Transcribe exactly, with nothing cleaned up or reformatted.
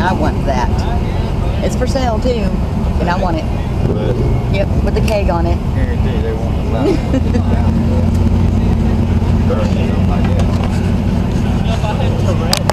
I want that. It's for sale too, and I want it. But Yep, with the keg on it. guarantee they won't allow it to get down there. Or something like that.